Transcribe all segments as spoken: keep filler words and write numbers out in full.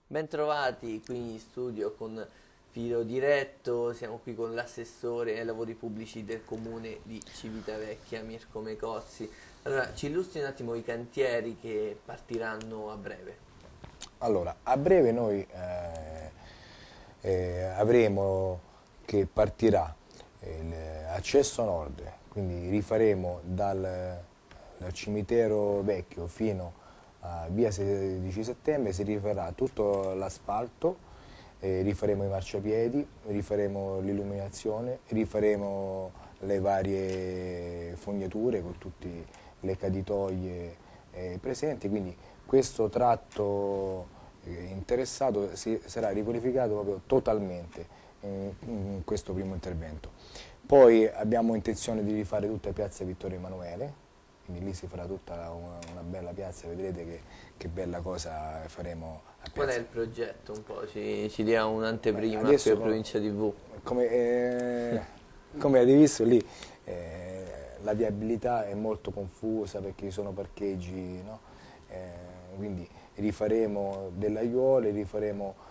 Bentrovati qui in studio con Filo Diretto, siamo qui con l'assessore ai lavori pubblici del comune di Civitavecchia, Mirko Mecozzi. Allora, ci illustri un attimo i cantieri che partiranno a breve. Allora, a breve noi eh, eh, avremo che partirà l'accesso nord, quindi rifaremo dal, dal cimitero vecchio fino a via sedici settembre, si rifarà tutto l'asfalto, eh, rifaremo i marciapiedi, rifaremo l'illuminazione, rifaremo le varie fognature con tutte le caditoie eh, presenti, quindi questo tratto eh, interessato si, sarà riqualificato proprio totalmente in, in questo primo intervento. Poi abbiamo intenzione di rifare tutta piazza Vittorio Emanuele, quindi lì si farà tutta una, una bella piazza, vedrete che, che bella cosa faremo a piazza. Qual è il progetto un po'? Ci, ci dia un'anteprima qui a no, Provincia tivù. Come, eh, come avete visto lì, eh, la viabilità è molto confusa perché ci sono parcheggi, no? eh, quindi rifaremo delle aiuole, rifaremo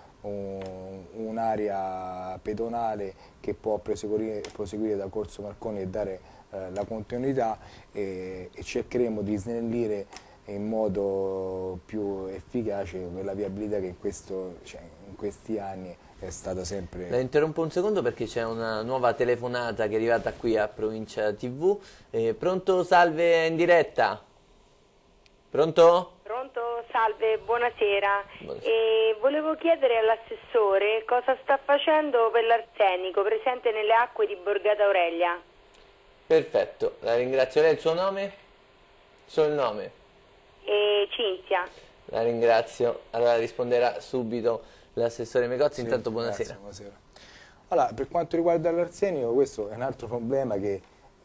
un'area pedonale che può proseguire, proseguire da Corso Marconi e dare eh, la continuità e, e cercheremo di snellire in modo più efficace quella viabilità che in, questo, cioè, in questi anni è stata sempre... La interrompo un secondo perché c'è una nuova telefonata che è arrivata qui a Provincia tivù. Eh, pronto, salve, in diretta? Pronto? Pronto, salve, buonasera. Buonasera. E volevo chiedere all'assessore cosa sta facendo per l'arsenico presente nelle acque di Borgata Aurelia. Perfetto, la ringrazio. Lei il suo nome? Solo il nome? E Cinzia. La ringrazio. Allora risponderà subito l'assessore Mecozzi. Sì, intanto buonasera. Grazie, buonasera. Allora, per quanto riguarda l'arsenico, questo è un altro problema che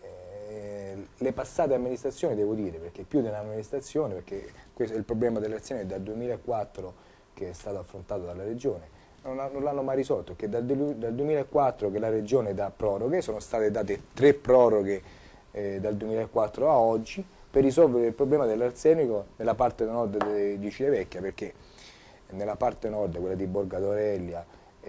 le passate amministrazioni, devo dire, perché più di un'amministrazione, perché questo è il problema dell'azione, è dal duemilaquattro che è stato affrontato dalla Regione, non, non l'hanno mai risolto, perché dal, dal duemilaquattro che la Regione dà proroghe, sono state date tre proroghe eh, dal duemilaquattro a oggi per risolvere il problema dell'arsenico nella parte nord de, di Civitavecchia, perché nella parte nord, quella di Borgata Aurelia,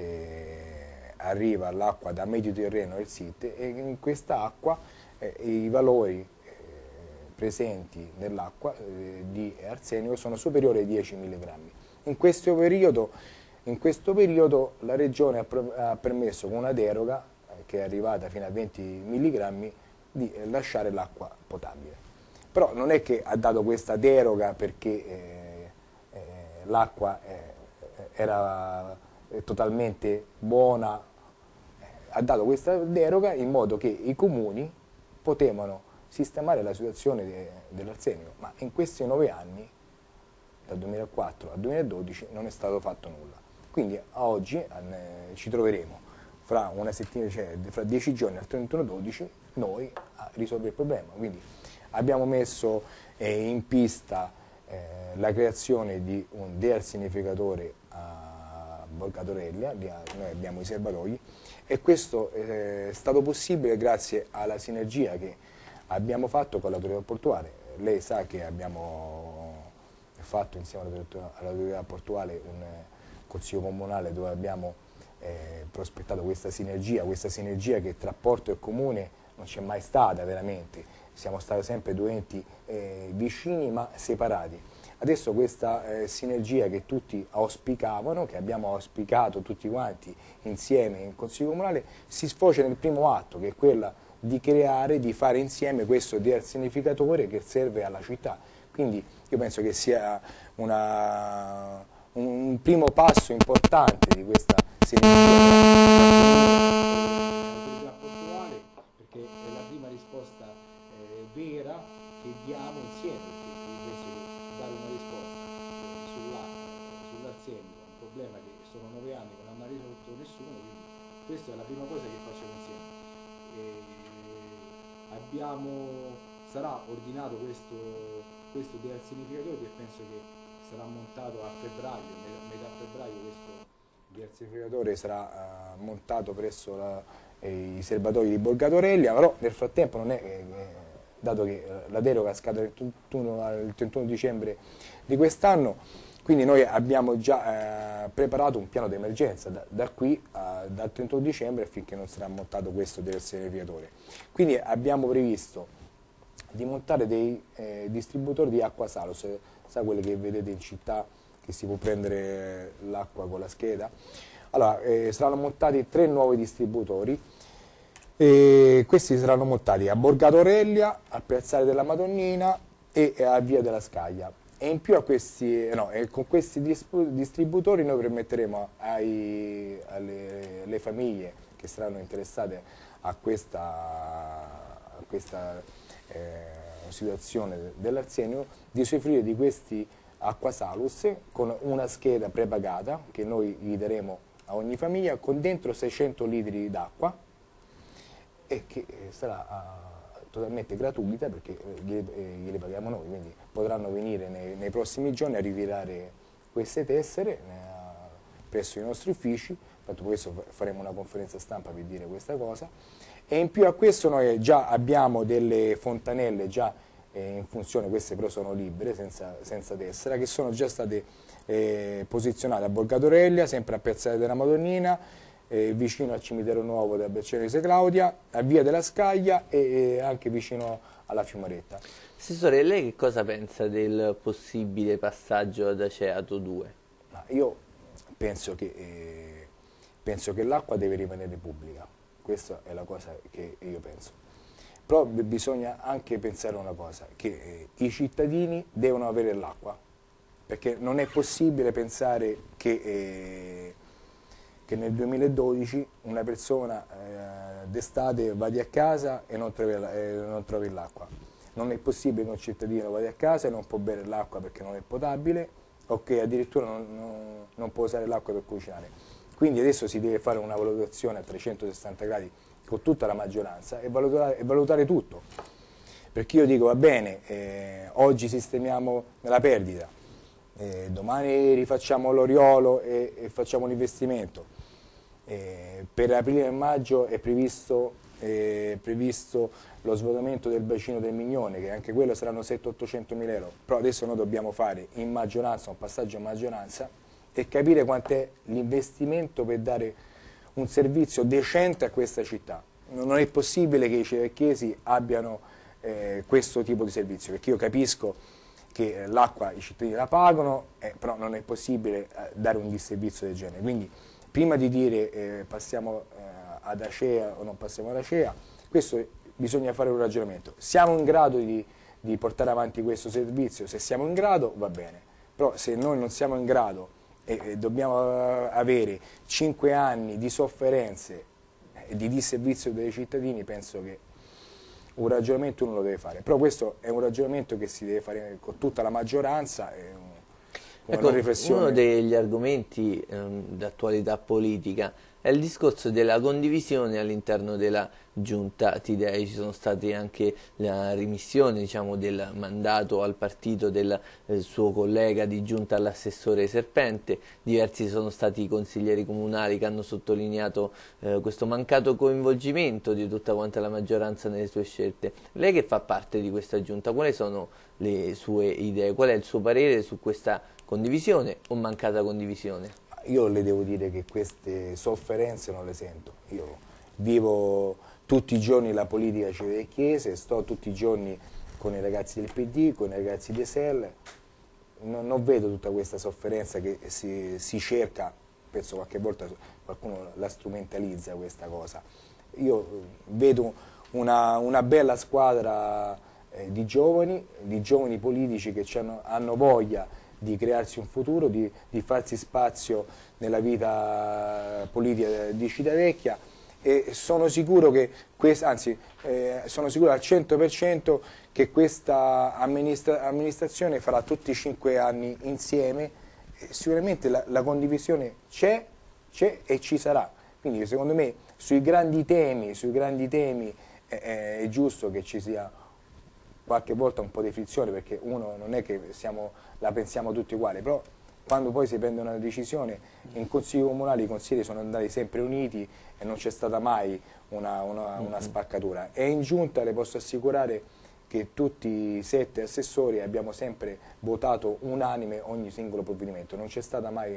eh, arriva l'acqua da Mediterraneo e il S I T e in questa acqua Eh, i valori eh, presenti nell'acqua eh, di arsenico sono superiori ai dieci milligrammi. In questo periodo, in questo periodo la Regione ha, ha permesso con una deroga eh, che è arrivata fino a venti milligrammi di eh, lasciare l'acqua potabile. Però non è che ha dato questa deroga perché eh, eh, l'acqua eh, era totalmente buona, eh, ha dato questa deroga in modo che i comuni potevano sistemare la situazione de, dell'arsenico, ma in questi nove anni, dal duemilaquattro al duemiladodici, non è stato fatto nulla. Quindi a oggi eh, ci troveremo fra una settimana, cioè fra dieci giorni al trentuno dodici, noi a risolvere il problema. Quindi abbiamo messo eh, in pista eh, la creazione di un dearsenificatore a Borgata Aurelia, noi abbiamo i serbatoi, e questo è stato possibile grazie alla sinergia che abbiamo fatto con l'autorità portuale. Lei sa che abbiamo fatto insieme all'autorità portuale un consiglio comunale dove abbiamo eh, prospettato questa sinergia, questa sinergia che tra porto e comune non c'è mai stata veramente, siamo stati sempre due enti eh, vicini ma separati. Adesso questa eh, sinergia che tutti auspicavano, che abbiamo auspicato tutti quanti insieme in Consiglio Comunale, si sfocia nel primo atto, che è quella di creare, di fare insieme questo dearsenificatore che serve alla città. Quindi io penso che sia una, un primo passo importante di questa sinergia portuale, perché è la prima risposta eh, vera che diamo insieme. Dare una risposta sull'arsenico, un problema che sono nove anni che non ha mai risolto nessuno, quindi questa è la prima cosa che facciamo insieme. E abbiamo, sarà ordinato questo, questo dearsenificatore che penso che sarà montato a febbraio, metà, metà febbraio questo dearsenificatore sarà uh, montato presso la, eh, i serbatoi di Borgata Aurelia, però nel frattempo non è... Eh, dato che la deroga scade il trentuno, il trentuno dicembre di quest'anno, quindi noi abbiamo già eh, preparato un piano d'emergenza da, da qui a, dal trentuno dicembre finché non sarà montato questo diversificatore. Quindi abbiamo previsto di montare dei eh, distributori di acqua Salus, sa quelle che vedete in città che si può prendere l'acqua con la scheda. Allora, eh, saranno montati tre nuovi distributori e questi saranno montati a Borgato Aurelia, a Piazzale della Madonnina e a Via della Scaglia. E in più a questi, no, e con questi distributori noi permetteremo ai, alle, alle famiglie che saranno interessate a questa, a questa eh, situazione dell'Arsenio di usufruire di questi acqua Salus con una scheda prepagata che noi gli daremo a ogni famiglia con dentro seicento litri d'acqua e che sarà uh, totalmente gratuita perché uh, gliele, eh, gliele paghiamo noi, quindi potranno venire nei, nei prossimi giorni a ritirare queste tessere eh, presso i nostri uffici. Infatti questo faremo una conferenza stampa per dire questa cosa, e in più a questo noi già abbiamo delle fontanelle già eh, in funzione, queste però sono libere, senza, senza tessera, che sono già state eh, posizionate a Borgato Aurelia, sempre a Piazzale della Madonnina, Eh, vicino al cimitero nuovo della Bercena di Se Claudia, a Via della Scaglia e, e anche vicino alla Fiumaretta. Assessore, lei che cosa pensa del possibile passaggio ad Aceato due? Ma io penso che, eh, penso che l'acqua deve rimanere pubblica, questa è la cosa che io penso. Però bisogna anche pensare a una cosa, che eh, i cittadini devono avere l'acqua, perché non è possibile pensare che... Eh, che nel duemiladodici una persona eh, d'estate vada a casa e non trovi, eh, non trovi l'acqua. Non è possibile che un cittadino vada a casa e non può bere l'acqua perché non è potabile o che addirittura non, non, non può usare l'acqua per cucinare. Quindi adesso si deve fare una valutazione a trecentosessanta gradi con tutta la maggioranza e valutare, e valutare tutto. Perché io dico va bene, eh, oggi sistemiamo la perdita, eh, domani rifacciamo l'Oriolo e, e facciamo l'investimento. Eh, per aprile e maggio è previsto, eh, previsto lo svuotamento del bacino del Mignone, che anche quello saranno settecento ottocento mila euro, però adesso noi dobbiamo fare in maggioranza, un passaggio in maggioranza e capire quant'è l'investimento per dare un servizio decente a questa città. Non è possibile che i civecchiesi abbiano eh, questo tipo di servizio, perché io capisco che l'acqua i cittadini la pagano, eh, però non è possibile eh, dare un disservizio del genere. Quindi, prima di dire eh, passiamo eh, ad Acea o non passiamo ad Acea, questo bisogna fare un ragionamento. Siamo in grado di, di portare avanti questo servizio? Se siamo in grado va bene, però se noi non siamo in grado e, e dobbiamo avere cinque anni di sofferenze e di disservizio dei cittadini, penso che un ragionamento uno lo deve fare. Però questo è un ragionamento che si deve fare con tutta la maggioranza. E un, Ecco, uno degli argomenti ehm, d'attualità politica è il discorso della condivisione all'interno della giunta Tidei. Ci sono state anche la rimissione, diciamo, del mandato al partito del eh, suo collega di giunta, all'assessore Serpente. Diversi sono stati i consiglieri comunali che hanno sottolineato eh, questo mancato coinvolgimento di tutta quanta la maggioranza nelle sue scelte. Lei che fa parte di questa giunta, quali sono le sue idee? Qual è il suo parere su questa condivisione o mancata condivisione? Io le devo dire che queste sofferenze non le sento. Io vivo tutti i giorni la politica civecchiese, sto tutti i giorni con i ragazzi del P D, con i ragazzi di S L, non, non vedo tutta questa sofferenza che si, si cerca, penso qualche volta qualcuno la strumentalizza questa cosa. Io vedo una, una bella squadra eh, di giovani, di giovani politici che hanno, hanno voglia di crearsi un futuro, di, di farsi spazio nella vita politica di Civitavecchia, e sono sicuro che questa, anzi eh, sono sicuro al cento per cento che questa amministra amministrazione farà tutti i cinque anni insieme. E sicuramente la, la condivisione c'è, c'è e ci sarà. Quindi secondo me sui grandi temi, sui grandi temi eh, è giusto che ci sia qualche volta un po' di frizione, perché uno non è che siamo, la pensiamo tutti uguali, però quando poi si prende una decisione in consiglio comunale i consiglieri sono andati sempre uniti e non c'è stata mai una, una, una spaccatura. E in giunta le posso assicurare che tutti i sette assessori abbiamo sempre votato unanime ogni singolo provvedimento, non c'è stata mai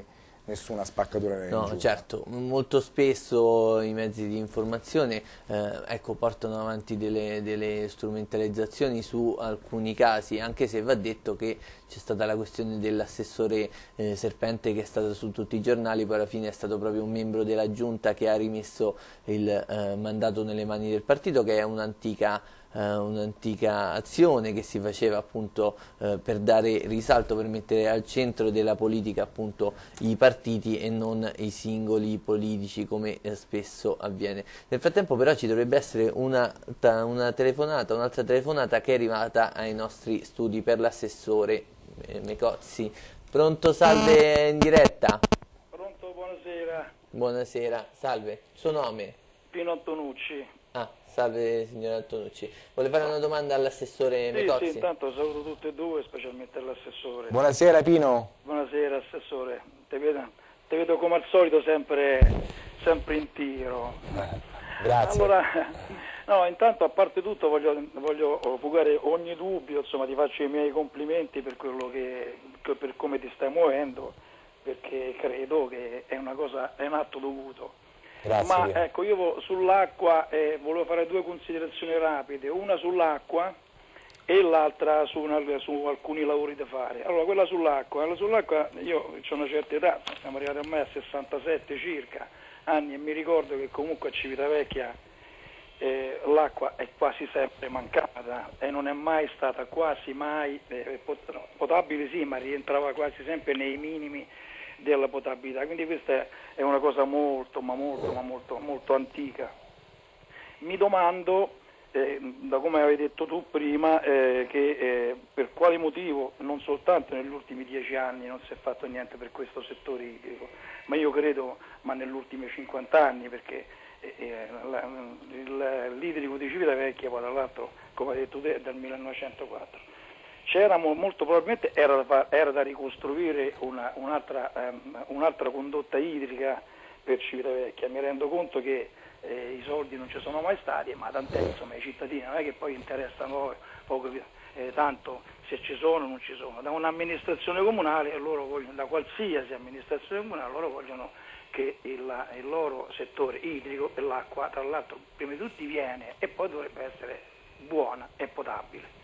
nessuna spaccatura nel No, giù. certo, molto spesso i mezzi di informazione eh, ecco, portano avanti delle, delle strumentalizzazioni su alcuni casi, anche se va detto che c'è stata la questione dell'assessore eh, Serpente che è stata su tutti i giornali, poi alla fine è stato proprio un membro della giunta che ha rimesso il eh, mandato nelle mani del partito, che è un'antica Uh, un'antica azione che si faceva appunto uh, per dare risalto, per mettere al centro della politica appunto i partiti e non i singoli politici come uh, spesso avviene. Nel frattempo però ci dovrebbe essere una, una telefonata, un'altra telefonata che è arrivata ai nostri studi per l'assessore eh, Mecozzi. Pronto, salve, in diretta? Pronto, buonasera. Buonasera, salve, suo nome? Pino Antonucci. Ah, salve signor Antonucci. Vuole fare una domanda all'assessore Sì, Mecozzi? sì, intanto saluto tutti e due, specialmente l'assessore. Buonasera Pino. Buonasera assessore, te vedo, te vedo come al solito sempre, sempre in tiro. Grazie. Allora, no, intanto a parte tutto voglio, voglio fugare ogni dubbio, insomma ti faccio i miei complimenti per quello che, per come ti stai muovendo, perché credo che è una cosa, è un atto dovuto. Grazie, Ma Pino. ecco, io sull'acqua eh, volevo fare due considerazioni rapide, una sull'acqua e l'altra su, una, su alcuni lavori da fare. Allora, quella sull'acqua, quella sull'acqua io ho una certa età, siamo arrivati ormai a sessantasette circa anni e mi ricordo che comunque a Civitavecchia eh, l'acqua è quasi sempre mancata e non è mai stata quasi mai eh, pot- no, potabile sì, ma rientrava quasi sempre nei minimi della potabilità, quindi questa è una cosa molto ma molto ma molto molto antica. Mi domando, eh, da come avevi detto tu prima, eh, che eh, per quale motivo non soltanto negli ultimi dieci anni non si è fatto niente per questo settore idrico, ma io credo ma negli ultimi cinquanta anni, perché eh, eh, la, il, l'idrico di Civitavecchia poi tra l'altro, come hai detto te, è del millenovecentoquattro. C'era molto probabilmente era da, era da ricostruire una, un'altra, um, un'altra condotta idrica per Civitavecchia. Mi rendo conto che eh, i soldi non ci sono mai stati, ma tant'è, insomma, i cittadini non è che poi interessano poco, eh, tanto se ci sono o non ci sono. Da un'amministrazione comunale, loro vogliono, da qualsiasi amministrazione comunale, loro vogliono che il, il loro settore idrico e l'acqua, tra l'altro, prima di tutti viene e poi dovrebbe essere buona e potabile.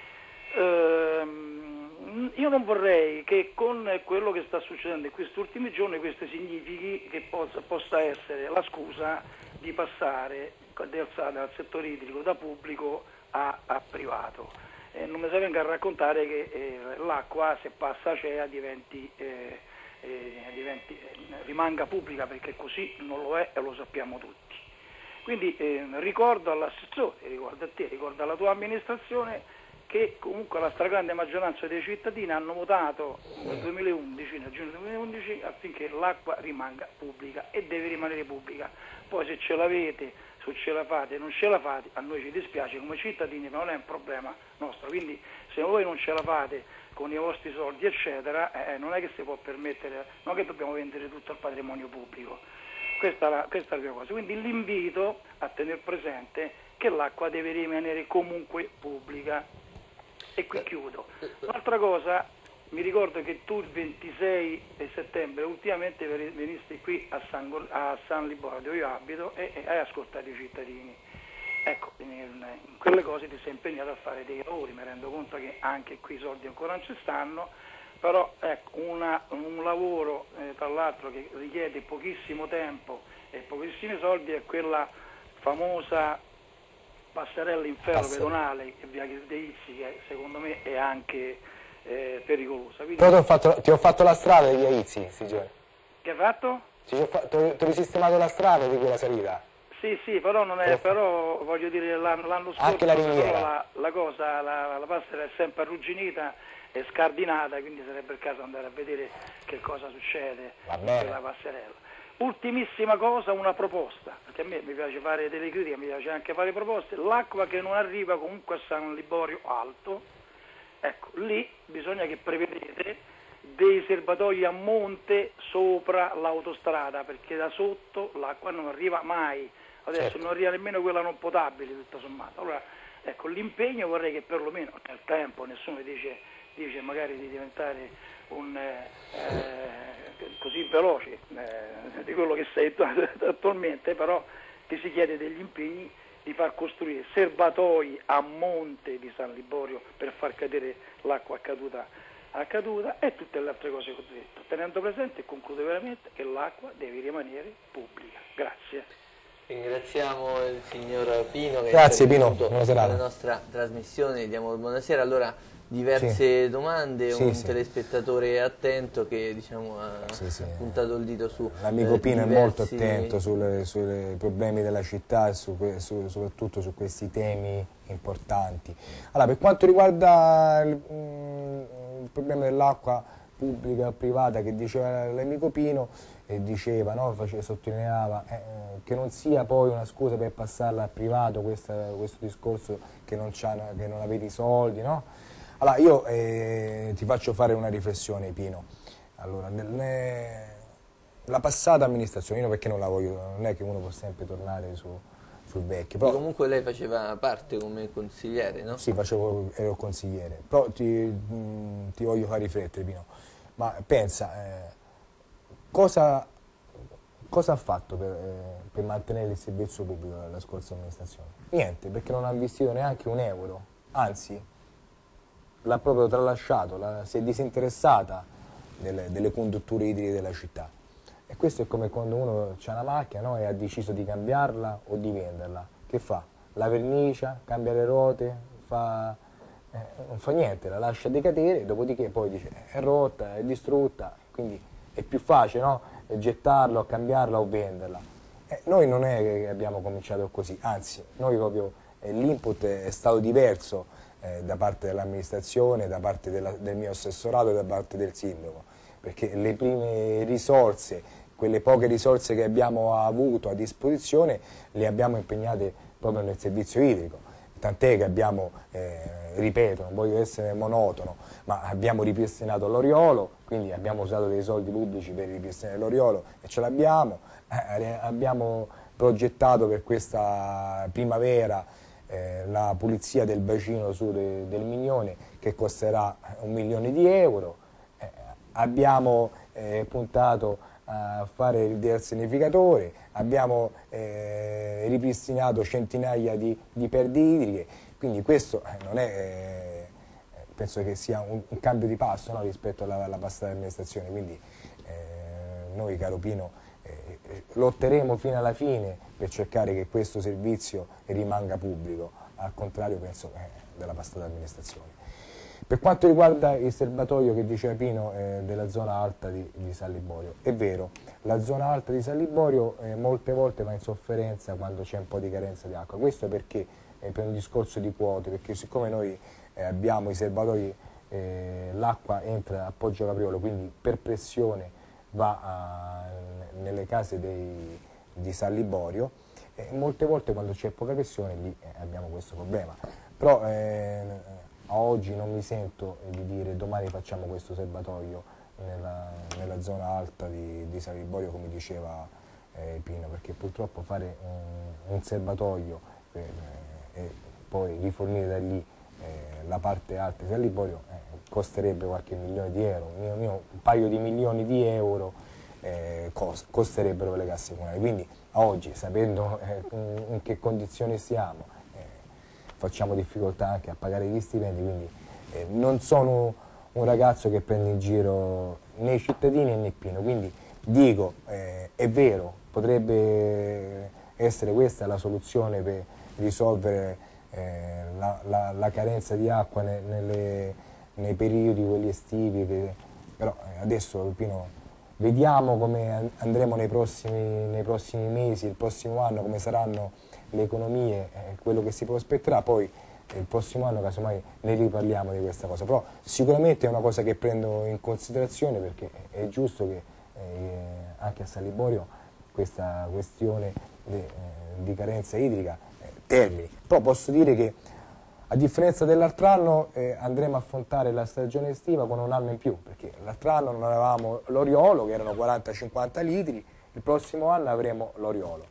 Uh, io non vorrei che con quello che sta succedendo in questi ultimi giorni questo significhi che possa, possa essere la scusa di passare dal settore idrico da pubblico a, a privato. Eh, non mi si venga a raccontare che eh, l'acqua se passa a CEA diventi, eh, eh, diventi, eh, rimanga pubblica, perché così non lo è e lo sappiamo tutti. Quindi eh, ricordo all'assessore, ricordo a te, ricordo alla tua amministrazione che comunque la stragrande maggioranza dei cittadini hanno votato nel duemilaundici, nel giugno duemilaundici, affinché l'acqua rimanga pubblica e deve rimanere pubblica. Poi se ce l'avete, se ce la fate, non ce la fate, a noi ci dispiace come cittadini, ma non è un problema nostro. Quindi se voi non ce la fate con i vostri soldi, eccetera, eh, non è che si può permettere, non è che dobbiamo vendere tutto il patrimonio pubblico. Questa è la, questa è la prima cosa. Quindi l'invito a tenere presente che l'acqua deve rimanere comunque pubblica. E qui chiudo. Un'altra cosa, mi ricordo che tu il ventisei settembre ultimamente venisti qui a San, a San Liborio, dove io abito, e, e hai ascoltato i cittadini. Ecco, in, in quelle cose ti sei impegnato a fare dei lavori, mi rendo conto che anche qui i soldi ancora non ci stanno, però ecco, una, un lavoro eh, tra l'altro che richiede pochissimo tempo e pochissimi soldi è quella famosa passerella in ferro Passerella. pedonale e via Ghisdeizi, che secondo me è anche eh, pericolosa. Quindi, Però ti ho, fatto, ti ho fatto la strada di via Izzi, sì, cioè. che hai fatto? Ti ho, fa- ti ho ti ho risistemato la strada di quella salita. Sì, sì, però non è, però voglio dire l'anno, l'anno scorso Anche la però ringhiera. la, la cosa, la, la passerella è sempre arrugginita e scardinata, quindi sarebbe il caso di andare a vedere che cosa succede Va con bene. quella passerella. Ultimissima cosa, una proposta, perché a me mi piace fare delle critiche, mi piace anche fare proposte. L'acqua che non arriva comunque a San Liborio Alto, ecco, lì bisogna che prevedete dei serbatoi a monte sopra l'autostrada, perché da sotto l'acqua non arriva mai, adesso Certo. non arriva nemmeno quella non potabile tutto sommato. Allora, ecco, l'impegno vorrei che perlomeno nel tempo, nessuno dice, dice magari di diventare un, eh, così veloci eh, di quello che sei attualmente, però ti si chiede degli impegni di far costruire serbatoi a monte di San Liborio per far cadere l'acqua accaduta, accaduta e tutte le altre cose che ho detto, tenendo presente, e concludo veramente, che l'acqua deve rimanere pubblica. Grazie. Ringraziamo il signor Pino che Grazie, è Pino, venuto buona serata. alla nostra trasmissione, diamo buonasera. Allora, diverse sì. domande, sì, un sì. telespettatore attento che diciamo, ha sì, sì. puntato il dito su l'amico eh, Pino diversi... è molto attento sui problemi della città e su, su, soprattutto su questi temi importanti. Allora, per quanto riguarda il, mm, il problema dell'acqua pubblica o privata che diceva l'amico Pino, e diceva, no, faceva, sottolineava eh, che non sia poi una scusa per passarla al privato questa, questo discorso che non, che non avete i soldi, no? Allora, io eh, ti faccio fare una riflessione, Pino. Allora, nel, la passata amministrazione, io perché non la voglio, non è che uno può sempre tornare su, sul vecchio. Però, comunque lei faceva parte come consigliere, no? Sì, facevo, ero consigliere, però ti, mh, ti voglio far riflettere, Pino. Ma pensa, eh, cosa, cosa ha fatto per, eh, per mantenere il servizio pubblico la scorsa amministrazione? Niente, perché non ha investito neanche un euro, anzi l'ha proprio tralasciato, la, si è disinteressata delle, delle condutture idriche della città. E questo è come quando uno ha una macchina, no, e ha deciso di cambiarla o di venderla. Che fa? La vernicia, cambia le ruote, fa, eh, non fa niente, la lascia decadere, dopodiché poi dice è rotta, è distrutta, quindi è più facile, no, gettarla o cambiarla o venderla. Eh, noi non è che abbiamo cominciato così, anzi, noi proprio eh, l'input è stato diverso eh, da parte dell'amministrazione, da parte della, del mio assessorato e da parte del sindaco, perché le prime risorse, quelle poche risorse che abbiamo avuto a disposizione, le abbiamo impegnate proprio nel servizio idrico. Tant'è che abbiamo, eh, ripeto, non voglio essere monotono, ma abbiamo ripristinato l'Oriolo, quindi abbiamo usato dei soldi pubblici per ripristinare l'Oriolo e ce l'abbiamo. Eh, abbiamo progettato per questa primavera eh, la pulizia del bacino sud de, del Mignone, che costerà un milione di euro. Eh, abbiamo eh, puntato a fare il dearsenificatore, abbiamo eh, ripristinato centinaia di, di perde idriche, quindi questo eh, non è, eh, penso che sia un, un cambio di passo, no, rispetto alla, alla passata amministrazione, quindi eh, noi, caro Pino, eh, lotteremo fino alla fine per cercare che questo servizio rimanga pubblico, al contrario penso eh, della passata amministrazione. Per quanto riguarda il serbatoio che diceva Pino eh, della zona alta di, di San Liborio, è vero, la zona alta di San Liborio eh, molte volte va in sofferenza quando c'è un po' di carenza di acqua. Questo perché eh, per un discorso di quote, perché siccome noi eh, abbiamo i serbatoi, eh, l'acqua entra a Poggio Capriolo, quindi per pressione va a, nelle case dei, di San Liborio, e molte volte quando c'è poca pressione lì eh, abbiamo questo problema. Però, eh, a oggi non mi sento di dire domani facciamo questo serbatoio nella, nella zona alta di, di San Liborio, come diceva eh, Pino, perché purtroppo fare un, un serbatoio per, eh, e poi rifornire da lì eh, la parte alta di San Liborio eh, costerebbe qualche milione di euro, mio, mio, un paio di milioni di euro eh, cost, costerebbero le casse comunali. Quindi a oggi, sapendo eh, in, in che condizioni siamo, facciamo difficoltà anche a pagare gli stipendi, quindi eh, non sono un ragazzo che prende in giro né i cittadini né Pino, quindi dico, eh, è vero, potrebbe essere questa la soluzione per risolvere eh, la, la, la carenza di acqua ne, nelle, nei periodi quelli estivi, che, però eh, adesso Pino, vediamo come andremo nei prossimi, nei prossimi mesi, il prossimo anno, come saranno le economie, eh, quello che si prospetterà, poi eh, il prossimo anno casomai ne riparliamo di questa cosa, però sicuramente è una cosa che prendo in considerazione, perché è giusto che eh, anche a San Liborio questa questione de, eh, di carenza idrica eh, termini. Però posso dire che a differenza dell'altro anno eh, andremo a affrontare la stagione estiva con un anno in più, perché l'altro anno non avevamo l'Oriolo, che erano quaranta cinquanta litri, il prossimo anno avremo l'Oriolo.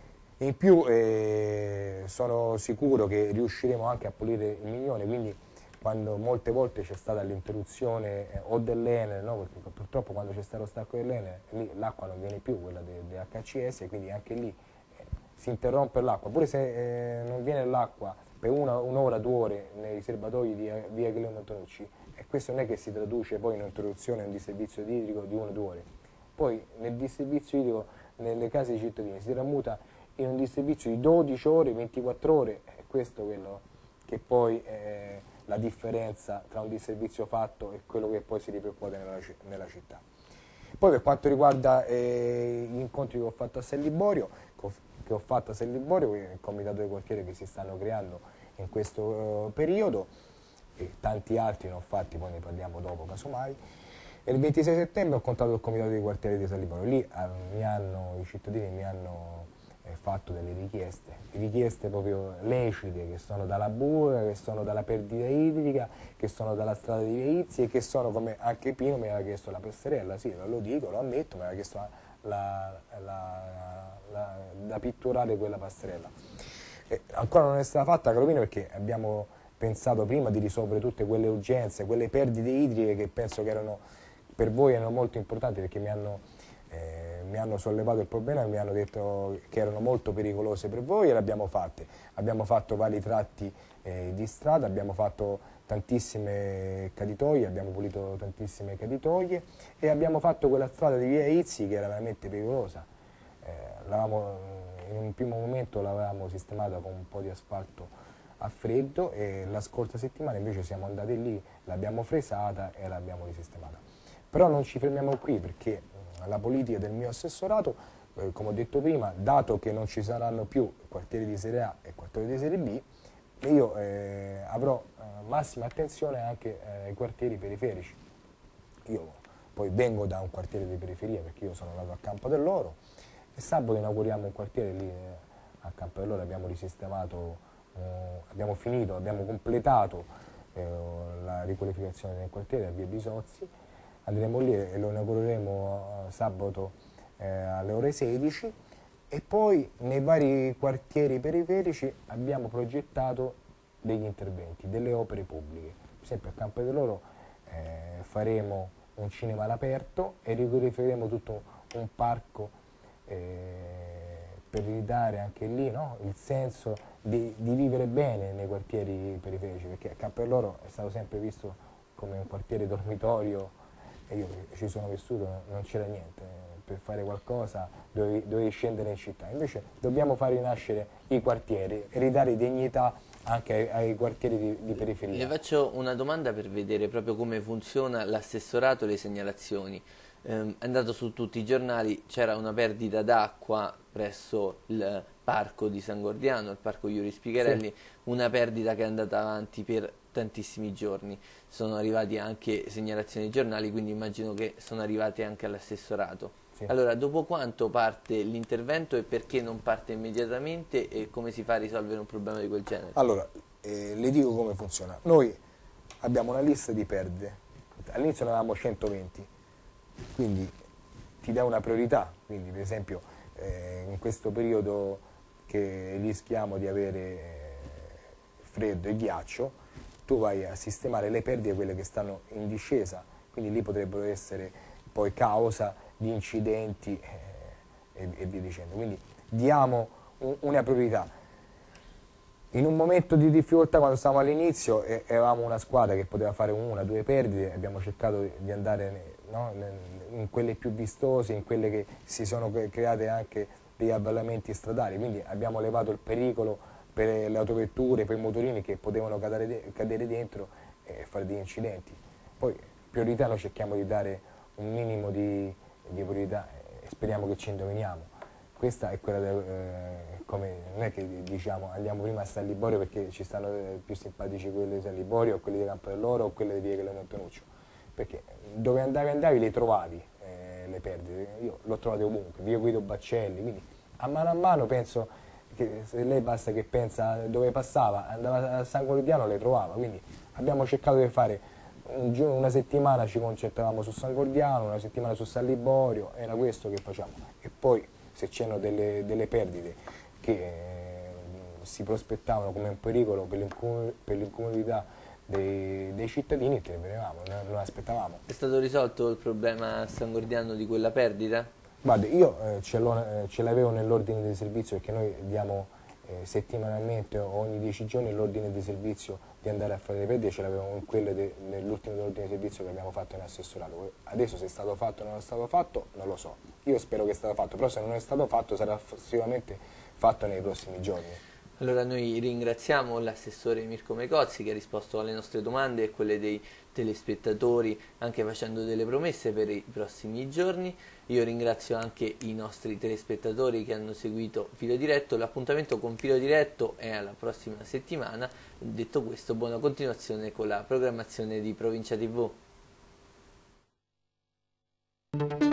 In più eh, sono sicuro che riusciremo anche a pulire il Mignone, quindi quando molte volte c'è stata l'interruzione eh, o dell'Enel, no? Perché purtroppo quando c'è stato lo stacco dell'Enel lì l'acqua non viene più, quella dell'H C S, quindi anche lì eh, si interrompe l'acqua, pure se eh, non viene l'acqua per una, un'ora, due ore nei serbatoi di via Galileo Montanucci, e questo non è che si traduce poi in un'interruzione, un disservizio idrico di una o due ore. Poi nel disservizio idrico nelle case dei cittadini si tramuta in un disservizio di dodici ore, ventiquattro ore, e questo è quello che poi è la differenza tra un disservizio fatto e quello che poi si ripercuote nella, nella città. Poi per quanto riguarda eh, gli incontri che ho fatto a San Liborio, che ho fatto a San Liborio, il comitato dei quartieri che si stanno creando in questo uh, periodo, e tanti altri ne ho fatti, poi ne parliamo dopo casomai. E il ventisei settembre ho contattato il comitato dei quartieri di San Liborio, lì eh, mi hanno, i cittadini mi hanno eh, fatto delle richieste, richieste proprio lecite, che sono dalla buca, che sono dalla perdita idrica, che sono dalla strada di Veizi, e che sono, come anche Pino mi aveva chiesto, la passerella, sì, lo dico, lo ammetto, mi aveva chiesto la, la, la, la, da pitturare quella passerella. E ancora non è stata fatta, caro Pino, perché abbiamo pensato prima di risolvere tutte quelle urgenze, quelle perdite idriche che penso che erano, per voi erano molto importanti, perché mi hanno, eh, mi hanno sollevato il problema e mi hanno detto che erano molto pericolose per voi, e le abbiamo fatte. Abbiamo fatto vari tratti eh, di strada, abbiamo fatto tantissime caditoie, abbiamo pulito tantissime caditoie, e abbiamo fatto quella strada di via Izzi che era veramente pericolosa. Eh, in un primo momento l'avevamo sistemata con un po' di asfalto a freddo, e la scorsa settimana invece siamo andati lì, l'abbiamo fresata e l'abbiamo risistemata. Però non ci fermiamo qui, perché la politica del mio assessorato, eh, come ho detto prima, dato che non ci saranno più quartieri di serie A e quartieri di serie B, io eh, avrò eh, massima attenzione anche eh, ai quartieri periferici. Io poi vengo da un quartiere di periferia, perché io sono nato a Campo dell'Oro, e sabato inauguriamo un quartiere lì eh, a Campo dell'Oro, abbiamo risistemato, eh, abbiamo finito, abbiamo completato eh, la riqualificazione del quartiere a via Bisozzi. Andremo lì e lo inaugureremo eh, sabato eh, alle ore sedici, e poi nei vari quartieri periferici abbiamo progettato degli interventi, delle opere pubbliche. Per esempio a Campo dell'Oro eh, faremo un cinema all'aperto e riqualificheremo tutto un parco eh, per ridare anche lì, no, il senso di, di vivere bene nei quartieri periferici, perché Campo dell'Oro è stato sempre visto come un quartiere dormitorio, e io ci sono vissuto, non c'era niente, per fare qualcosa dovevi, dovevi scendere in città. Invece dobbiamo far rinascere i quartieri e ridare dignità anche ai, ai quartieri di, di periferia. Le faccio una domanda per vedere proprio come funziona l'assessorato e le segnalazioni. Eh, è andato su tutti i giornali, c'era una perdita d'acqua presso il parco di San Gordiano, il parco Iuri Spigherelli, sì. Una perdita che è andata avanti per tantissimi giorni. Sono arrivati anche segnalazioni ai giornali, quindi immagino che sono arrivate anche all'assessorato. Sì. Allora, dopo quanto parte l'intervento e perché non parte immediatamente, e come si fa a risolvere un problema di quel genere? Allora, eh, le dico come funziona. Noi abbiamo una lista di perdite, all'inizio ne avevamo centoventi, quindi ti dà una priorità, quindi per esempio eh, in questo periodo che rischiamo di avere eh, freddo e ghiaccio, tu vai a sistemare le perdite, quelle che stanno in discesa, quindi lì potrebbero essere poi causa di incidenti eh, e, e via dicendo. Quindi diamo un, una priorità. In un momento di difficoltà, quando stavamo all'inizio, eh, eravamo una squadra che poteva fare una, due perdite, abbiamo cercato di andare no, in quelle più vistose, in quelle che si sono create anche degli avvallamenti stradali, quindi abbiamo levato il pericolo per le autovetture, per i motorini che potevano cadere, cadere dentro e fare degli incidenti. Poi priorità noi cerchiamo di dare un minimo di, di priorità e speriamo che ci indoviniamo. Questa è quella del, eh, come non è che diciamo andiamo prima a San Liborio perché ci stanno eh, più simpatici quelli di San Liborio o quelli di Campo dell'Oro o quelli di via Galileo Montanuccio, perché dove andavi andavi le trovavi eh, le perdite. Io l'ho trovate ovunque, via Guido Baccelli, quindi a mano a mano penso che se lei basta che pensa dove passava, andava a San Gordiano, le trovava, quindi abbiamo cercato di fare un giorno, una settimana ci concentravamo su San Gordiano, una settimana su San Liborio, era questo che facciamo. E poi se c'erano delle, delle perdite che eh, si prospettavano come un pericolo per l'incolumità dei, dei cittadini che venivamo, non, non aspettavamo. È stato risolto il problema San Gordiano di quella perdita? Guarda, io eh, ce l'avevo nell'ordine di servizio perché noi diamo eh, settimanalmente o ogni dieci giorni l'ordine di servizio di andare a fare le perdite, ce l'avevo in quello nell'ultimo ordine di servizio che abbiamo fatto in assessorato. Adesso se è stato fatto o non è stato fatto non lo so, io spero che è stato fatto, però se non è stato fatto sarà sicuramente fatto nei prossimi giorni. Allora noi ringraziamo l'assessore Mirko Mecozzi che ha risposto alle nostre domande e quelle dei telespettatori, anche facendo delle promesse per i prossimi giorni. Io ringrazio anche i nostri telespettatori che hanno seguito Filo Diretto. L'appuntamento con Filo Diretto è alla prossima settimana. Detto questo, buona continuazione con la programmazione di Provincia tivù.